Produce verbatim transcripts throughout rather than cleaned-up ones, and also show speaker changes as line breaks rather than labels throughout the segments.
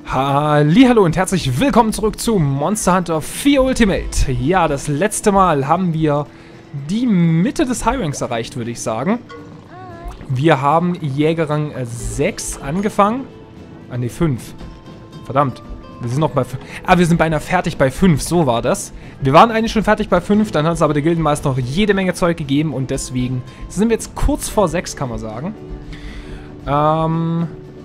Hallihallo und herzlich willkommen zurück zu Monster Hunter vier Ultimate. Ja, das letzte Mal haben wir die Mitte des High Ranks erreicht, würde ich sagen. Wir haben Jägerrang sechs angefangen. Ah, ne, fünf. Verdammt. Wir sind noch bei fünf. Ah, wir sind beinahe fertig bei fünf, so war das. Wir waren eigentlich schon fertig bei fünf, dann hat uns aber der Gildenmeister noch jede Menge Zeug gegeben und deswegen sind wir jetzt kurz vor sechs, kann man sagen. Ähm...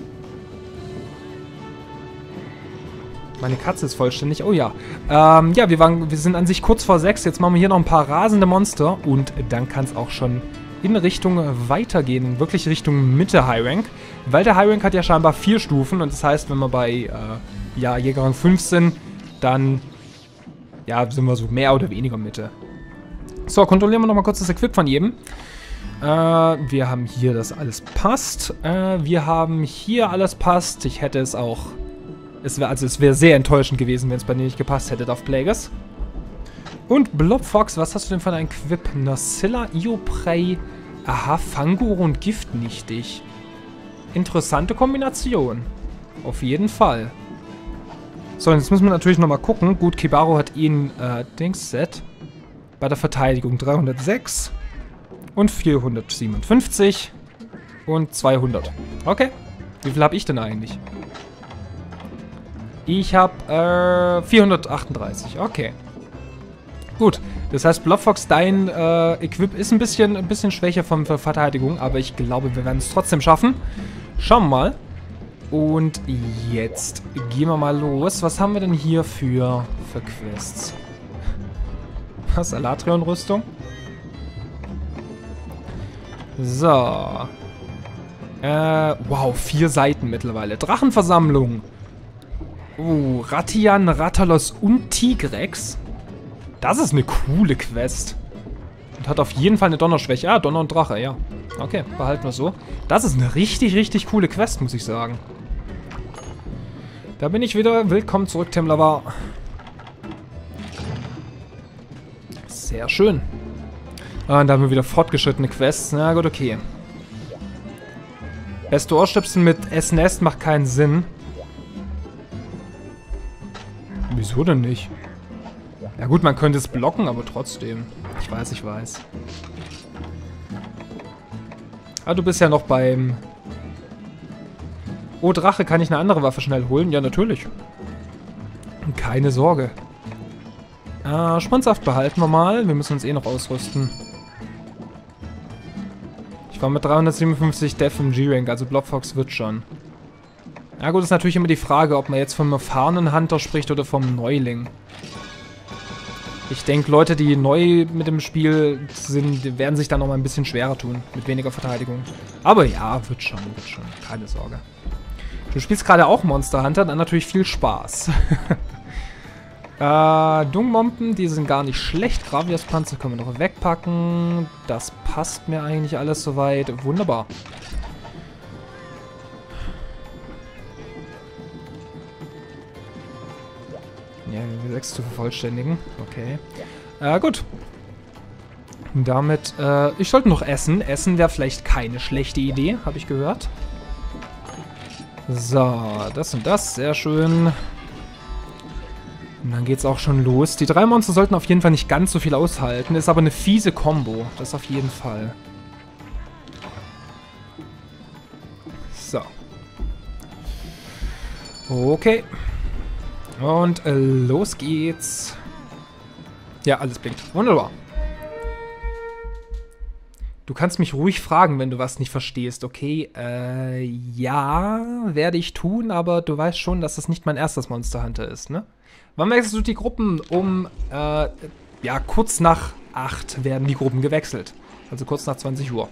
Meine Katze ist vollständig. Oh ja. Ähm, ja, wir, waren, wir sind an sich kurz vor sechs. Jetzt machen wir hier noch ein paar rasende Monster. Und dann kann es auch schon in Richtung weitergehen. Wirklich Richtung Mitte High Rank. Weil der High Rank hat ja scheinbar vier Stufen. Und das heißt, wenn wir bei äh, ja, Jägerrang fünf sind, dann ja, sind wir so mehr oder weniger Mitte. So, kontrollieren wir nochmal kurz das Equip von jedem. Äh, wir haben hier, das alles passt. Äh, wir haben hier alles passt. Ich hätte es auch... Es wäre also es wäre sehr enttäuschend gewesen, wenn es bei dir nicht gepasst hätte auf Plagueis. Und Blobfox, was hast du denn von einem Equip? Nocilla, Ioprey, aha, Fangoro und Giftnichtig. Interessante Kombination. Auf jeden Fall. So, jetzt müssen wir natürlich nochmal gucken. Gut, Kibaru hat ihn, äh, Dings-Set. Bei der Verteidigung dreihundertsechs und vierhundertsiebenundfünfzig und zweihundert. Okay. Wie viel habe ich denn eigentlich? Ich habe äh, vierhundertachtunddreißig. Okay. Gut. Das heißt, Blobfox, dein äh, Equip ist ein bisschen, ein bisschen schwächer von der Verteidigung, aber ich glaube, wir werden es trotzdem schaffen. Schauen wir mal. Und jetzt gehen wir mal los. Was haben wir denn hier für, für Quests? Was? Alatrion-Rüstung? So. Äh, wow, vier Seiten mittlerweile. Drachenversammlung. Oh, Rathian, Rathalos und Tigrex. Das ist eine coole Quest. Und hat auf jeden Fall eine Donnerschwäche. Ah, Donner und Drache, ja. Okay, behalten wir es so. Das ist eine richtig, richtig coole Quest, muss ich sagen. Da bin ich wieder. Willkommen zurück, Temlavar. Sehr schön. Ah, und da haben wir wieder fortgeschrittene Quests. Na gut, okay. Beste Ohrstöpsel mit S N S macht keinen Sinn. Wieso denn nicht? Ja gut, man könnte es blocken, aber trotzdem. Ich weiß, ich weiß. Ah, du bist ja noch beim... Oh, Drache, kann ich eine andere Waffe schnell holen? Ja, natürlich. Keine Sorge. Äh, Schmonsaft behalten wir mal. Wir müssen uns eh noch ausrüsten. Ich war mit dreihundertsiebenundfünfzig Def im G-Rank, also Blobfox wird schon. Ja gut, ist natürlich immer die Frage, ob man jetzt vom erfahrenen Hunter spricht oder vom Neuling. Ich denke, Leute, die neu mit dem Spiel sind, die werden sich da noch mal ein bisschen schwerer tun, mit weniger Verteidigung. Aber ja, wird schon, wird schon, keine Sorge. Du spielst gerade auch Monster Hunter, dann natürlich viel Spaß. äh, Dungmompen, die sind gar nicht schlecht. Gravias-Panzer können wir noch wegpacken. Das passt mir eigentlich alles soweit. Wunderbar. Ja, sechs zu vervollständigen. Okay. Äh, gut. Damit, äh, ich sollte noch essen. Essen wäre vielleicht keine schlechte Idee, habe ich gehört. So, das und das. Sehr schön. Und dann geht's auch schon los. Die drei Monster sollten auf jeden Fall nicht ganz so viel aushalten. Ist aber eine fiese Combo. Das auf jeden Fall. So. Okay. Und äh, los geht's. Ja, alles blinkt. Wunderbar. Du kannst mich ruhig fragen, wenn du was nicht verstehst, okay? Äh, ja, werde ich tun, aber du weißt schon, dass das nicht mein erstes Monster Hunter ist, ne? Wann wechselst du die Gruppen? Um, äh, ja, kurz nach acht werden die Gruppen gewechselt. Also kurz nach zwanzig Uhr.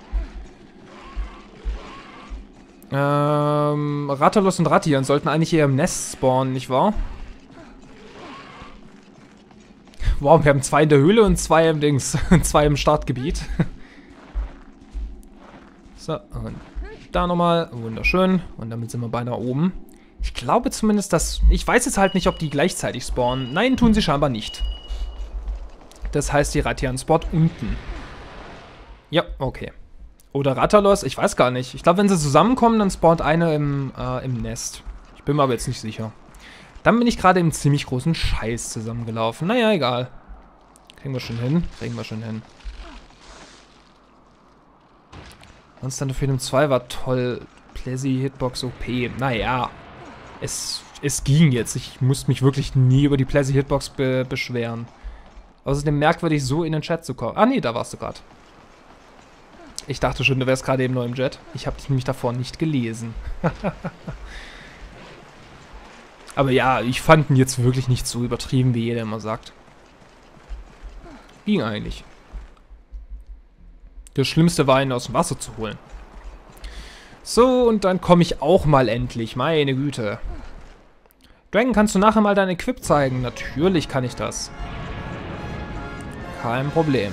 Ähm, Rathalos und Rathian sollten eigentlich eher im Nest spawnen, nicht wahr? Wow, wir haben zwei in der Höhle und zwei im Dings. Zwei im Startgebiet. So, und da nochmal. Wunderschön. Und damit sind wir beinahe oben. Ich glaube zumindest, dass... Ich weiß jetzt halt nicht, ob die gleichzeitig spawnen. Nein, tun sie scheinbar nicht. Das heißt, die Rathian spawnt unten. Ja, okay. Oder Rathalos, ich weiß gar nicht. Ich glaube, wenn sie zusammenkommen, dann spawnt eine im, äh, im Nest. Ich Bin mir aber jetzt nicht sicher. Dann bin ich gerade im ziemlich großen Scheiß zusammengelaufen. Naja, egal. Kriegen wir schon hin. Kriegen wir schon hin. Monster Hunter Freedom zwei war toll. Plessy, Hitbox, O P. Naja. Es, es ging jetzt. Ich musste mich wirklich nie über die Plessy Hitbox be beschweren. Außerdem merkwürdig, so in den Chat zu kommen. Ah, nee, da warst du gerade. Ich dachte schon, du wärst gerade eben neu im Chat. Ich habe dich nämlich davor nicht gelesen. Aber ja, ich fand ihn jetzt wirklich nicht so übertrieben, wie jeder immer sagt. Ging eigentlich. Das Schlimmste war, ihn aus dem Wasser zu holen. So, und dann komme ich auch mal endlich. Meine Güte. Dragon, kannst du nachher mal dein Equip zeigen? Natürlich kann ich das. Kein Problem.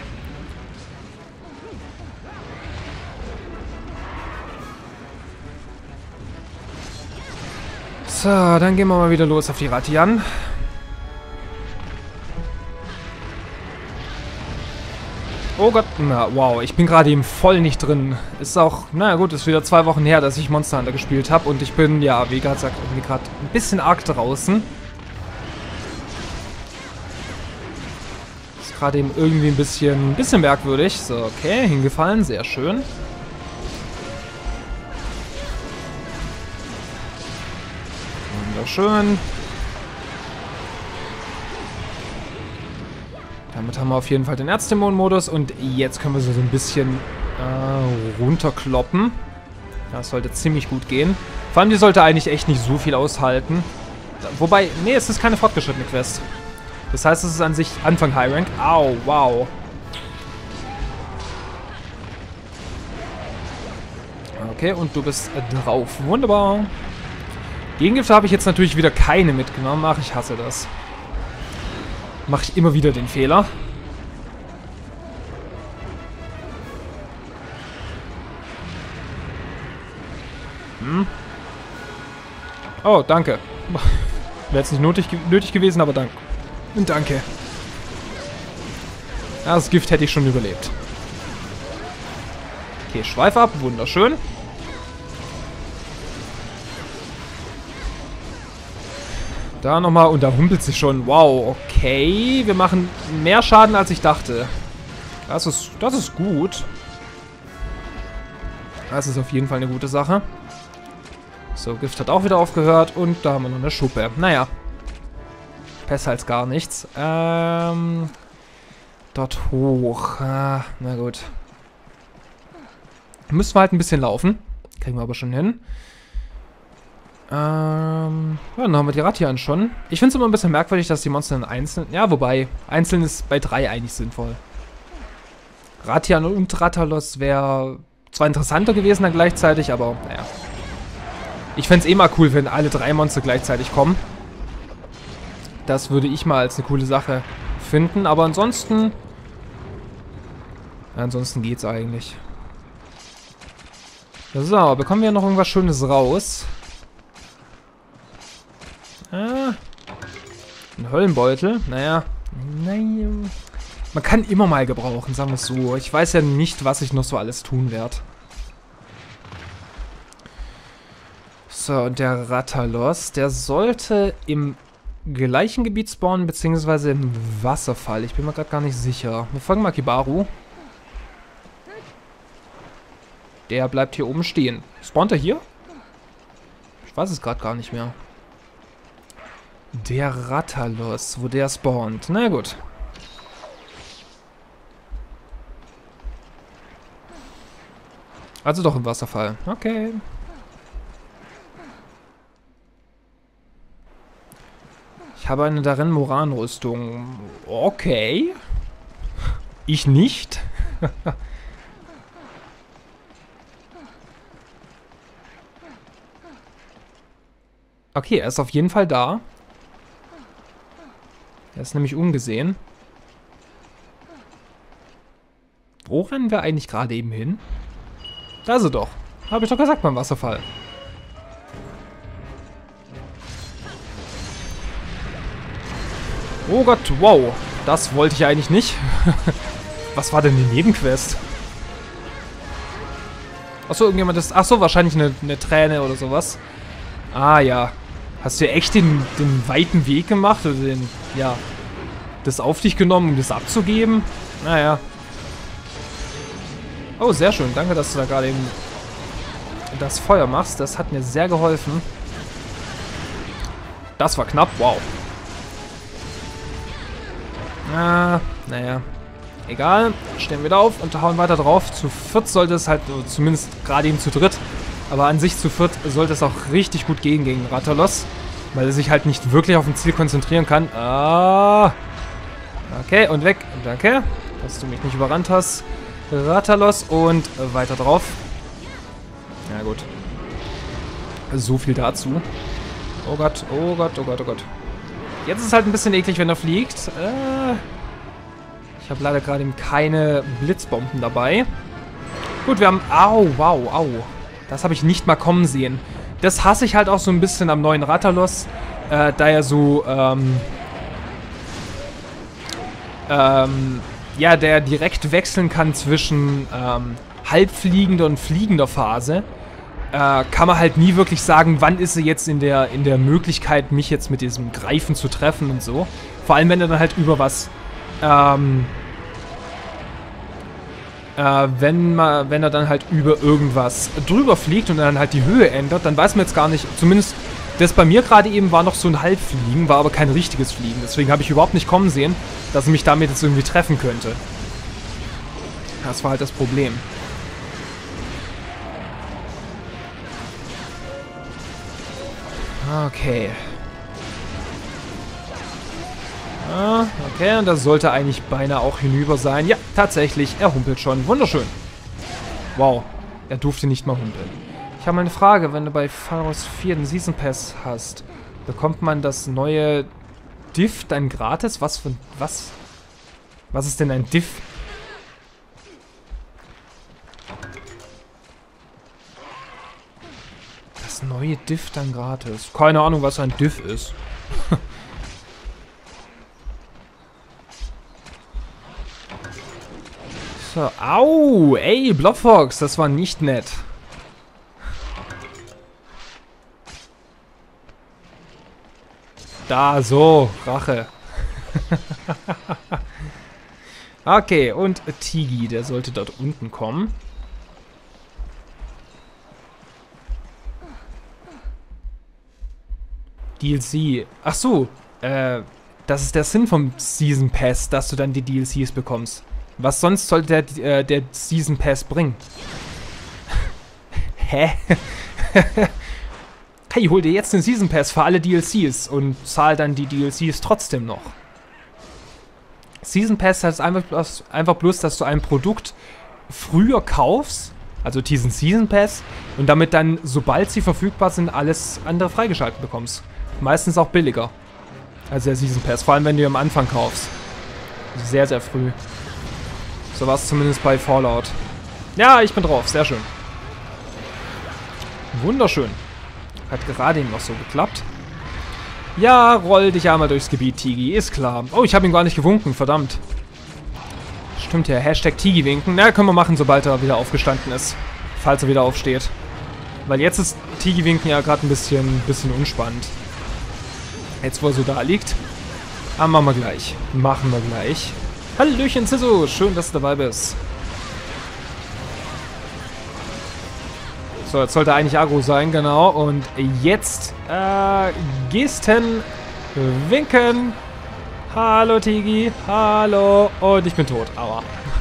So, dann gehen wir mal wieder los auf die Ratian. Oh Gott, na wow, ich bin gerade eben voll nicht drin. Ist auch, na gut, ist wieder zwei Wochen her, dass ich Monster Hunter gespielt habe und ich bin, ja, wie gesagt, irgendwie gerade ein bisschen arg draußen. Ist gerade eben irgendwie ein bisschen, ein bisschen merkwürdig. So, okay, hingefallen, sehr schön. Wunderschön. Damit haben wir auf jeden Fall den Erzdämon-Modus und jetzt können wir so ein bisschen äh, runterkloppen. Das sollte ziemlich gut gehen. Vor allem, die sollte eigentlich echt nicht so viel aushalten. Wobei, nee, es ist keine fortgeschrittene Quest. Das heißt, es ist an sich Anfang High Rank. Au, wow. Okay, und du bist drauf. Wunderbar. Gegengifte habe ich jetzt natürlich wieder keine mitgenommen. Ach, ich hasse das. Mache ich immer wieder den Fehler. Hm. Oh, danke. Wäre jetzt nicht nötig, nötig gewesen, aber danke. Und danke. Ja, das Gift hätte ich schon überlebt. Okay, Schweif ab. Wunderschön. Da nochmal, und da humpelt sie schon. Wow, okay. Wir machen mehr Schaden, als ich dachte. Das ist, das ist gut. Das ist auf jeden Fall eine gute Sache. So, Gift hat auch wieder aufgehört. Und da haben wir noch eine Schuppe. Naja. Besser als gar nichts. Ähm... Dort hoch. Ah, na gut. Müssen wir halt ein bisschen laufen. Kriegen wir aber schon hin. Ähm, ja, dann haben wir die Ratian schon. Ich finde es immer ein bisschen merkwürdig, dass die Monster in einzeln... Ja, wobei, einzeln ist bei drei eigentlich sinnvoll. Ratian und Rathalos wäre zwar interessanter gewesen dann gleichzeitig, aber naja. Ich fände es eh mal cool, wenn alle drei Monster gleichzeitig kommen. Das würde ich mal als eine coole Sache finden, aber ansonsten... Ja, ansonsten geht's eigentlich. So, bekommen wir noch irgendwas Schönes raus? Ah, ein Höllenbeutel. Naja, nein. Man kann immer mal gebrauchen, sagen wir es so. Ich weiß ja nicht, was ich noch so alles tun werde. So, und der Rathalos, der sollte im gleichen Gebiet spawnen, beziehungsweise im Wasserfall. Ich bin mir gerade gar nicht sicher. Wir folgen mal Kibaru. Der bleibt hier oben stehen. Spawnt er hier? Ich weiß es gerade gar nicht mehr. Der Rathalos, wo der spawnt. Na gut. Also doch im Wasserfall. Okay. Ich habe eine darin Moran-Rüstung. Okay. Ich nicht. Okay, er ist auf jeden Fall da. Er ist nämlich ungesehen. Wo rennen wir eigentlich gerade eben hin? Da ist er doch. Habe ich doch gesagt beim Wasserfall. Oh Gott, wow. Das wollte ich eigentlich nicht. Was war denn die Nebenquest? Achso, irgendjemand ist... Achso, wahrscheinlich eine, eine Träne oder sowas. Ah, ja. Hast du echt den, den weiten Weg gemacht? Oder den, ja, das auf dich genommen, um das abzugeben? Naja. Oh, sehr schön. Danke, dass du da gerade eben das Feuer machst. Das hat mir sehr geholfen. Das war knapp. Wow. Ah, naja. Egal. Stehen wir wieder auf und hauen weiter drauf. Zu viert sollte es halt, zumindest gerade eben zu dritt, aber an sich zu viert sollte es auch richtig gut gehen gegen Rathalos, weil er sich halt nicht wirklich auf ein Ziel konzentrieren kann. Ah. Okay, und weg. Danke, dass du mich nicht überrannt hast. Rathalos und weiter drauf. Ja gut. So viel dazu. Oh Gott, oh Gott, oh Gott, oh Gott. Jetzt ist es halt ein bisschen eklig, wenn er fliegt. Äh, ich habe leider gerade eben keine Blitzbomben dabei. Gut, wir haben... Au, wow, au. Das habe ich nicht mal kommen sehen. Das hasse ich halt auch so ein bisschen am neuen Rathalos. Äh, da er so... Ähm, ähm, ja, der direkt wechseln kann zwischen ähm, halbfliegender und fliegender Phase. Äh, kann man halt nie wirklich sagen, wann ist er jetzt in der, in der Möglichkeit, mich jetzt mit diesem Greifen zu treffen und so. Vor allem, wenn er dann halt über was, ähm, äh, wenn, man, wenn er dann halt über irgendwas drüber fliegt und dann halt die Höhe ändert, dann weiß man jetzt gar nicht, zumindest das bei mir gerade eben war noch so ein Halbfliegen, war aber kein richtiges Fliegen. Deswegen habe ich überhaupt nicht kommen sehen, dass er mich damit jetzt irgendwie treffen könnte. Das war halt das Problem. Okay. Ah, okay, und das sollte eigentlich beinahe auch hinüber sein. Ja, tatsächlich, er humpelt schon. Wunderschön. Wow, er durfte nicht mal humpeln. Ich habe mal eine Frage, wenn du bei Pharos vier den Season Pass hast, bekommt man das neue Diff dann gratis? Was für... was? Was ist denn ein Diff? Das neue Diff dann gratis. Keine Ahnung, was ein Diff ist. So, au! Ey, Blobfox, das war nicht nett. Da, so, Rache. Okay, und Tigi, der sollte dort unten kommen. D L C. Ach so, äh, das ist der Sinn vom Season Pass, dass du dann die D L Cs bekommst. Was sonst sollte der, äh, der Season Pass bringen? Hä? Hey, hol dir jetzt den Season Pass für alle D L Cs und zahl dann die D L Cs trotzdem noch. Season Pass heißt einfach bloß, einfach bloß, dass du ein Produkt früher kaufst, also diesen Season Pass, und damit dann, sobald sie verfügbar sind, alles andere freigeschaltet bekommst. Meistens auch billiger als der Season Pass, vor allem wenn du ihn am Anfang kaufst. Sehr, sehr früh. So war es zumindest bei Fallout. Ja, ich bin drauf, sehr schön. Wunderschön. Hat gerade eben noch so geklappt. Ja, roll dich einmal durchs Gebiet, Tigi. Ist klar. Oh, ich habe ihn gar nicht gewunken. Verdammt. Stimmt ja. Hashtag Tigi winken. Na, können wir machen, sobald er wieder aufgestanden ist. Falls er wieder aufsteht. Weil jetzt ist Tigi winken ja gerade ein bisschen, bisschen unspannend. Jetzt, wo er so da liegt. Ah, machen wir gleich. Machen wir gleich. Hallöchen, Sisu. Schön, dass du dabei bist. So, jetzt sollte eigentlich Agro sein, genau. Und jetzt äh, Gesten winken. Hallo, Tigi. Hallo. Und ich bin tot. Aua.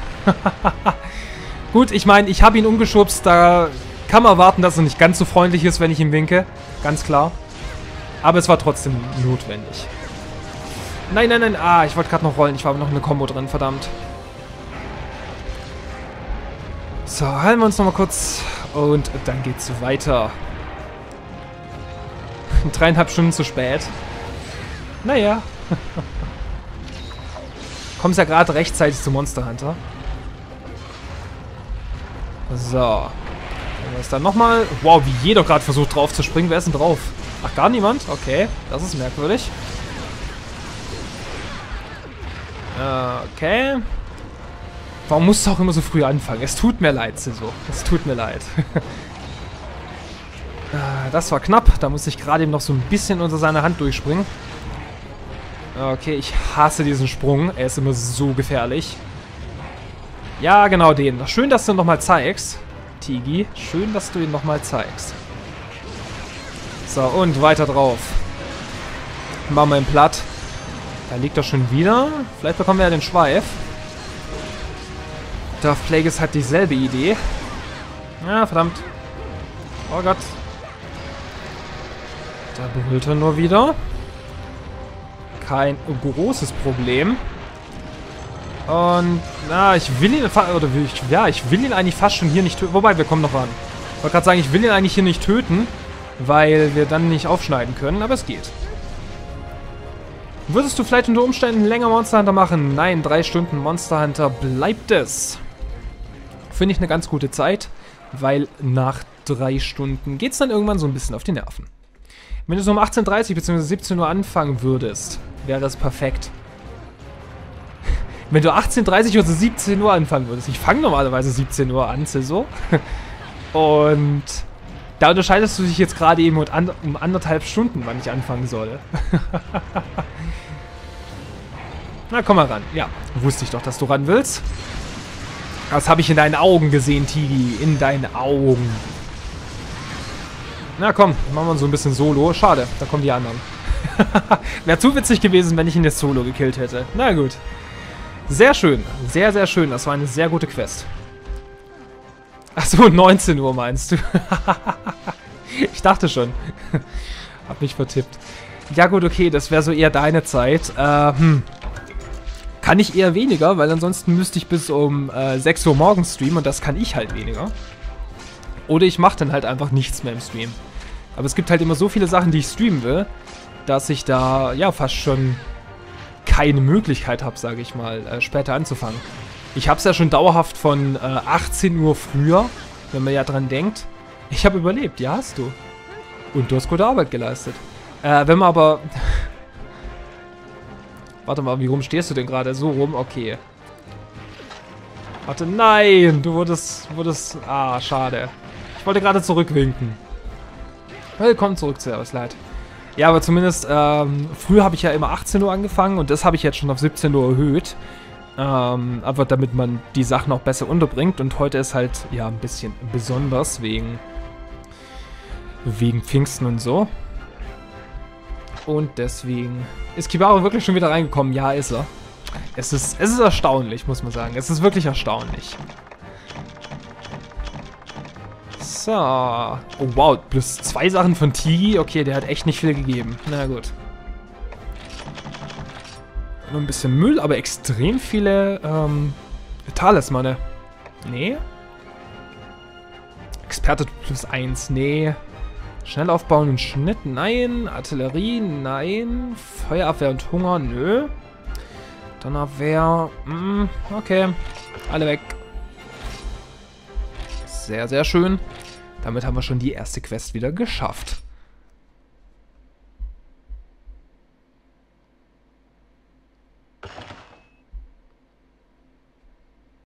Gut, ich meine, ich habe ihn umgeschubst. Da kann man erwarten, dass er nicht ganz so freundlich ist, wenn ich ihm winke. Ganz klar. Aber es war trotzdem notwendig. Nein, nein, nein. Ah, ich wollte gerade noch rollen. Ich war noch eine Combo drin, verdammt. So, halten wir uns nochmal kurz. Und dann geht's weiter. Dreieinhalb Stunden zu spät. Naja. Kommst ja gerade rechtzeitig zu Monster Hunter. So. Dann ist dann nochmal. Wow, wie jeder gerade versucht drauf zu springen. Wer ist denn drauf? Ach, gar niemand? Okay, das ist merkwürdig. Okay. Warum musst du auch immer so früh anfangen? Es tut mir leid, Siso. Es tut mir leid. Äh, das war knapp. Da musste ich gerade eben noch so ein bisschen unter seine Hand durchspringen. Okay, ich hasse diesen Sprung. Er ist immer so gefährlich. Ja, genau den. Schön, dass du ihn nochmal zeigst, Tigi. Schön, dass du ihn nochmal zeigst. So, und weiter drauf. Machen wir ihn platt. Da liegt er schon wieder. Vielleicht bekommen wir ja den Schweif. Darth Plagueis hat dieselbe Idee. Ja, verdammt. Oh Gott. Da brüllt er nur wieder. Kein großes Problem. Und, na, ich will ihn, oder ich, ja, ich will ihn eigentlich fast schon hier nicht töten. Wobei, wir kommen noch ran. Ich wollte gerade sagen, ich will ihn eigentlich hier nicht töten, weil wir dann nicht aufschneiden können, aber es geht. Würdest du vielleicht unter Umständen länger Monster Hunter machen? Nein, drei Stunden Monster Hunter bleibt es. Finde ich eine ganz gute Zeit, weil nach drei Stunden geht es dann irgendwann so ein bisschen auf die Nerven. Wenn du so um achtzehn Uhr dreißig bzw. siebzehn Uhr anfangen würdest, wäre es perfekt. Wenn du achtzehn Uhr dreißig oder siebzehn Uhr anfangen würdest. Ich fange normalerweise siebzehn Uhr an, so. Und da unterscheidest du dich jetzt gerade eben um anderthalb Stunden, wann ich anfangen soll. Na, komm mal ran. Ja, wusste ich doch, dass du ran willst. Das habe ich in deinen Augen gesehen, Tigi. In deinen Augen. Na komm, machen wir so ein bisschen Solo. Schade, da kommen die anderen. Wäre zu witzig gewesen, wenn ich ihn jetzt Solo gekillt hätte. Na gut. Sehr schön. Sehr, sehr schön. Das war eine sehr gute Quest. Achso, neunzehn Uhr meinst du? Ich dachte schon. Hab mich vertippt. Ja gut, okay, das wäre so eher deine Zeit. Äh, hm. Kann ich eher weniger, weil ansonsten müsste ich bis um äh, sechs Uhr morgens streamen und das kann ich halt weniger. Oder ich mache dann halt einfach nichts mehr im Stream. Aber es gibt halt immer so viele Sachen, die ich streamen will, dass ich da ja fast schon keine Möglichkeit habe, sage ich mal, äh, später anzufangen. Ich habe es ja schon dauerhaft von äh, achtzehn Uhr früher, wenn man ja dran denkt. Ich habe überlebt, ja hast du. Und du hast gute Arbeit geleistet. Äh, wenn man aber... Warte mal, wie rum stehst du denn gerade? So rum? Okay. Warte, nein! Du wurdest... wurdest ah, schade. Ich wollte gerade zurückwinken. Willkommen zurück, Servus, leid. Ja, aber zumindest, ähm, früher habe ich ja immer achtzehn Uhr angefangen und das habe ich jetzt schon auf siebzehn Uhr erhöht. Ähm, aber damit man die Sachen auch besser unterbringt und heute ist halt, ja, ein bisschen besonders wegen, wegen Pfingsten und so. Und deswegen ist Kibaru wirklich schon wieder reingekommen. Ja, ist er. Es ist, es ist erstaunlich, muss man sagen. Es ist wirklich erstaunlich. So. Oh, wow. Plus zwei Sachen von Tigi. Okay, der hat echt nicht viel gegeben. Na gut. Nur ein bisschen Müll, aber extrem viele ähm, Talismane. Nee. Experte plus eins. Nee. Schnell aufbauen und Schnitt. Nein. Artillerie. Nein. Feuerabwehr und Hunger. Nö. Donnerwehr. Mm, okay. Alle weg. Sehr, sehr schön. Damit haben wir schon die erste Quest wieder geschafft.